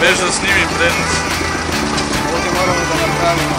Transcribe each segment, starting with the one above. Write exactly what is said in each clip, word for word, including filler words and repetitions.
Bež da snimim prenos. Ovdje moramo da napravimo.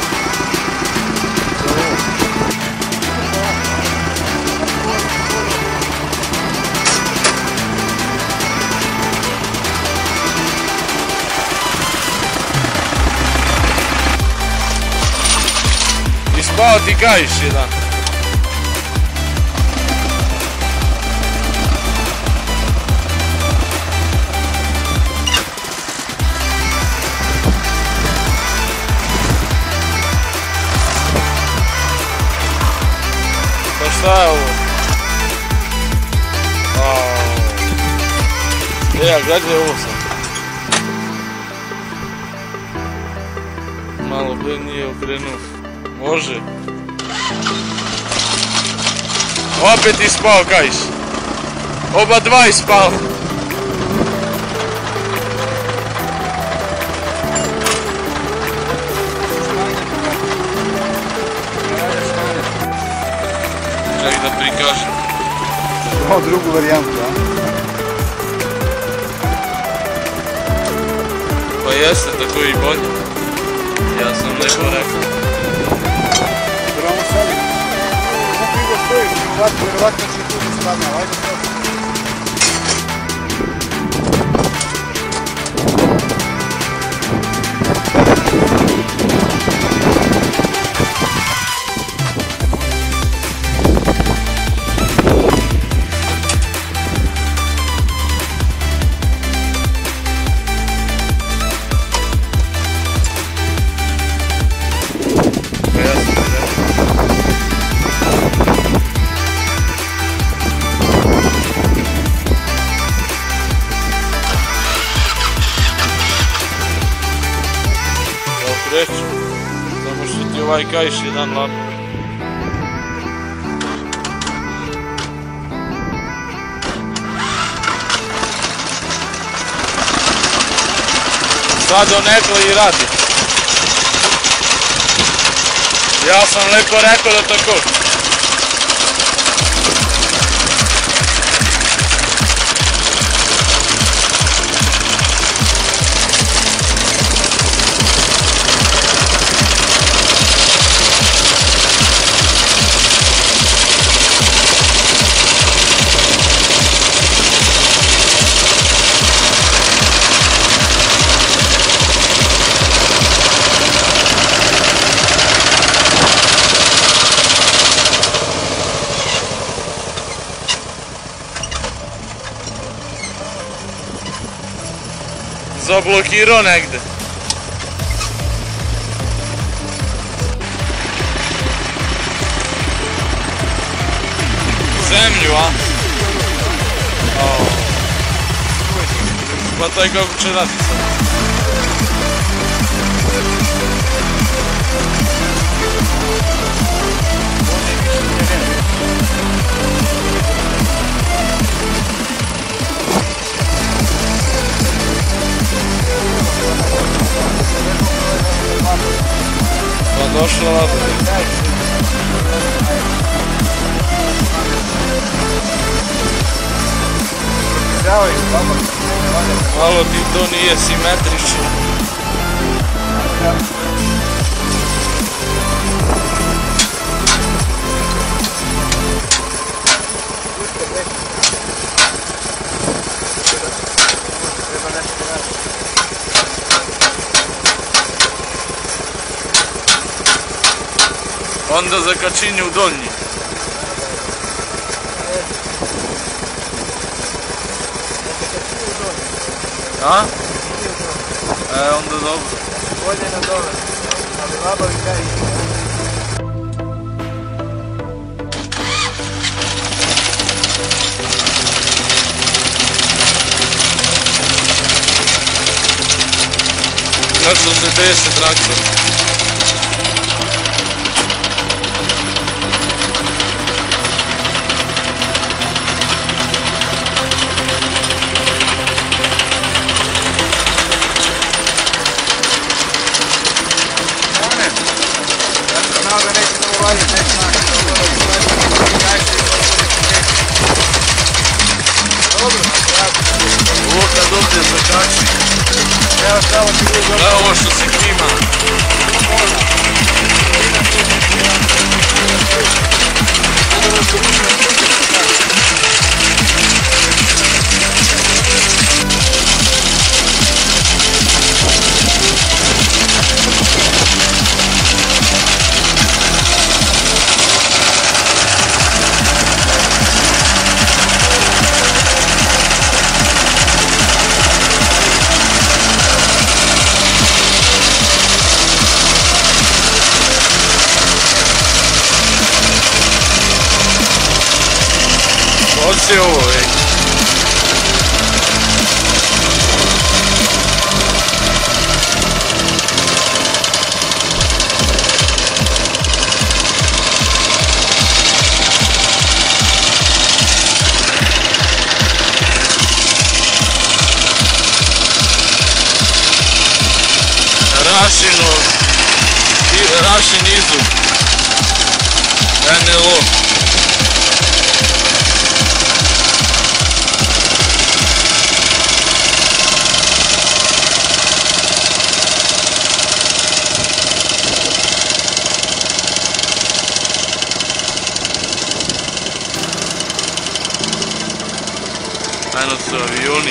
Ispao ti kaiš jedan. Pa šta je ovo? E, a gledaj ovo sam. Malo bi nije okrenuo. Može. Opet ispao kaiš. Oba dva ispao. Čekaj da prikažem. Imamo drugu varijantu, a? Pa jeste, tako i bolje. Ja sam lepo rekao. Trebamo sad. Kako Ivo stoji, vjerovatno će tu da spadne, ajde sad. Reći, samo što ti ovaj kaiš jedan lap. Sad donekle i radi. Ja sam lepo rekao da tako. Zablokirao negde. Zemlju, a? Pa taj kako će raditi sad? Pa došlo ovdje. Malo ti to nije simetrično. Onda zakačinje u donji. A? E, onda dobro. Bolje na dole, ali labavi kaj ide. Kako se desi traktor? Ovo kad ovdje zakači. Evo stavo ti bude dobro. Da, ovo što se klima. Možda. Dobro se uče. Oci ovo, ej. Rašino, Rašin izum, en el o. Eno su avioni.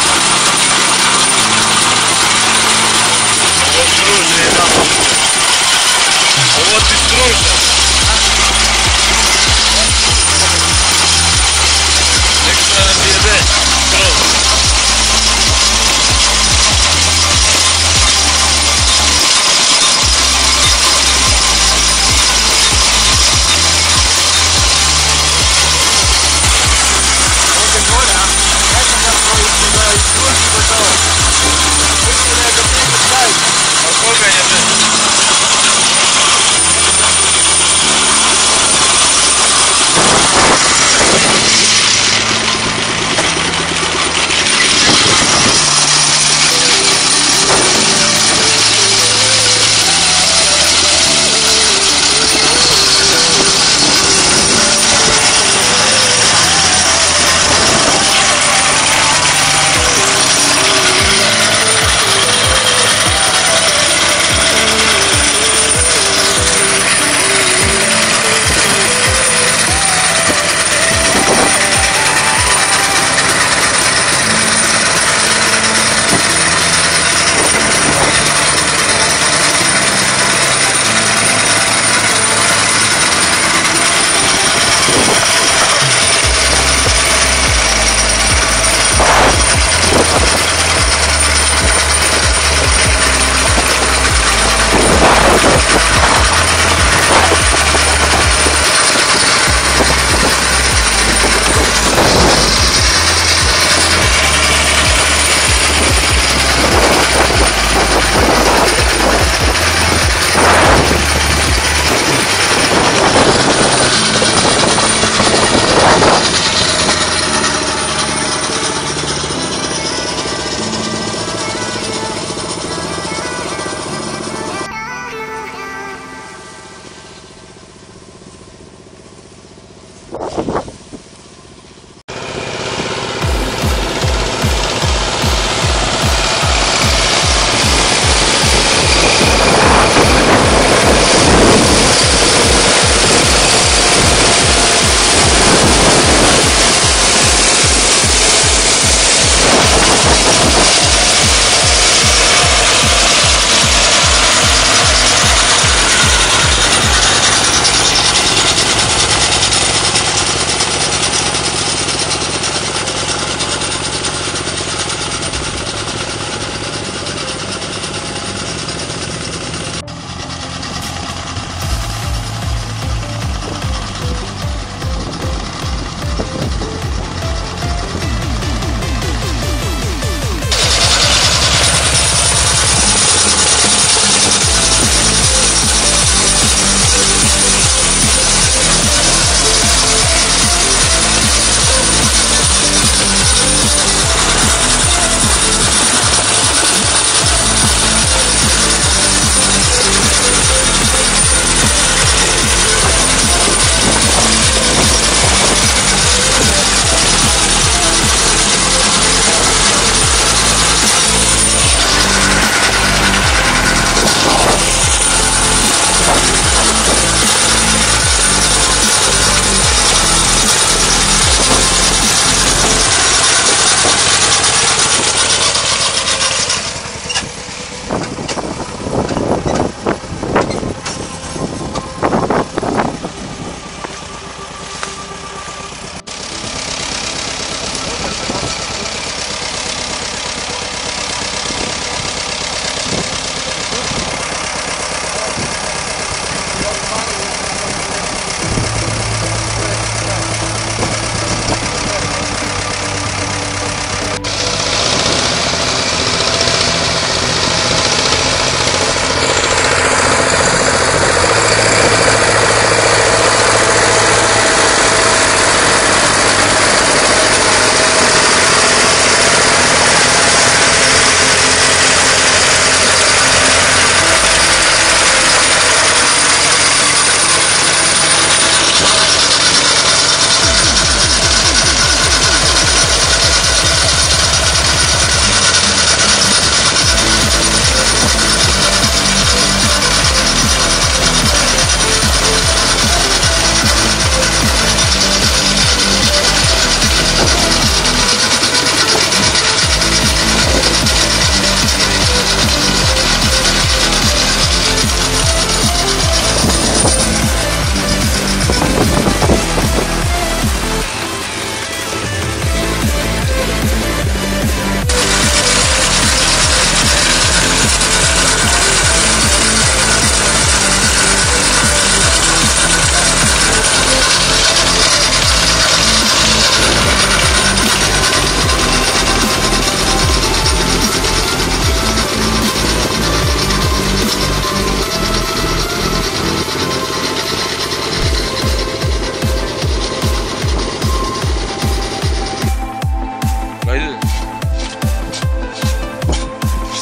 Druže, jedan.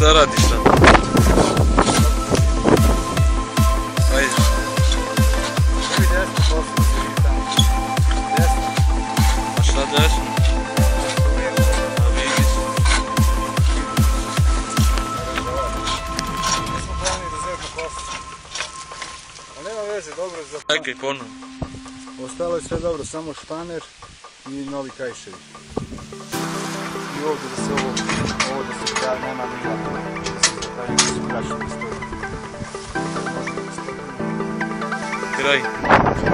šta radiš tamo? Ajde. Svi desno, posle se vidi tamo. Desno. A šta desno? A vidi se. Mi smo planili da zebno posle. A nema veze, dobro je za plan. Čekaj, ponovno. Ostalo je sve dobro, samo španer i novi kajševi. I ovdje da se ovo, ovo da se pravi, nema nija, da se zapravi da su kaševi stoji. Kraj.